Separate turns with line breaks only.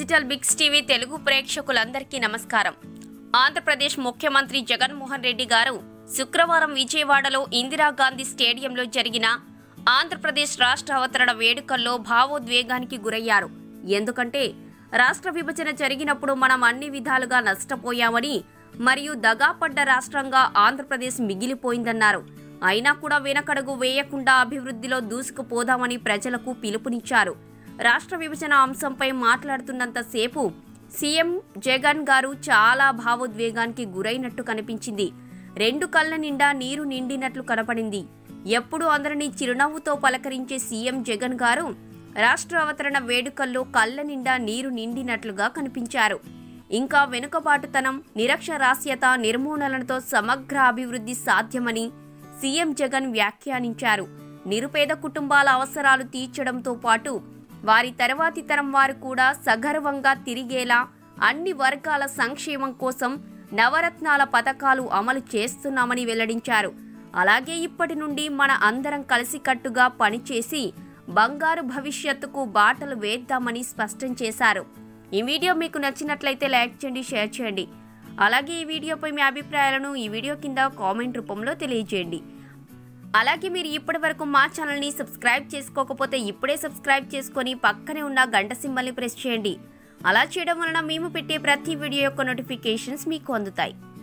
Digital Biggs TV Telugu ప్రేక్షకులందరికీ నమస్కారం. ఆంధ్రప్రదేశ్ ముఖ్యమంత్రి జగన్మోహన్ రెడ్డి గారు శుక్రవారం విజయవాడలో ఇందిరాగాంధీ స్టేడియంలో జరిగిన ఆంధ్రప్రదేశ్ రాష్ట్ర అవతరణ వేడుకల్లో భావోద్వేగానికి గురయ్యారు. ఎందుకంటే రాష్ట్ర విభజన జరిగినప్పుడు మనం అన్ని విధాలుగా నష్టపోయామని మరియు దగాపడ్డ రాష్ట్రంగా ఆంధ్రప్రదేశ్ మిగిలిపోయిందన్నారు. అయినా కూడా వెనకడుగు వేయకుండా అభివృద్ధిలో దూసుకుపోదామని ప్రజలకు పిలుపునిచ్చారు. రాష్ట్ర విభజన అంశంపై మాట్లాడుతున్నంతసేపు సీఎం జగన్ గారు చాలా భావోద్వేగానికి గురైనట్టు కనిపించింది. రెండు కళ్ళ నిండా నీరు నిండినట్లు కనపడింది. ఎప్పుడూ అందరినీ చిరునవ్వుతో పలకరించే సీఎం జగన్ గారు రాష్ట్ర అవతరణ వేడుకల్లో కళ్ళ నిండా నీరు నిండినట్లుగా కనిపించారు. ఇంకా వెనుకబాటుతనం, నిరక్షరాస్యత నిర్మూలనతో సమగ్ర అభివృద్ధి సాధ్యమని సీఎం జగన్ వ్యాఖ్యానించారు. నిరుపేద కుటుంబాల అవసరాలు తీర్చడంతో పాటు వారి తర్వాతి తరం వారు కూడా సగర్వంగా తిరిగేలా అన్ని వర్గాల సంక్షేమం కోసం నవరత్నాల పథకాలు అమలు చేస్తున్నామని వెల్లడించారు. అలాగే ఇప్పటి నుండి మన అందరం కలిసికట్టుగా పనిచేసి బంగారు భవిష్యత్తుకు బాటలు వేద్దామని స్పష్టం చేశారు. ఈ వీడియో మీకు నచ్చినట్లయితే లైక్ చేయండి, షేర్ చేయండి. అలాగే ఈ వీడియోపై మీ అభిప్రాయాలను ఈ వీడియో కింద కామెంట్ రూపంలో తెలియజేయండి. అలాగే మీరు ఇప్పటి వరకు మా ఛానల్ని సబ్స్క్రైబ్ చేసుకోకపోతే ఇప్పుడే సబ్స్క్రైబ్ చేసుకొని పక్కనే ఉన్న గంట సింబల్ని ప్రెస్ చేయండి. అలా చేయడం వలన మేము పెట్టే ప్రతి వీడియో యొక్క నోటిఫికేషన్స్ మీకు అందుతాయి.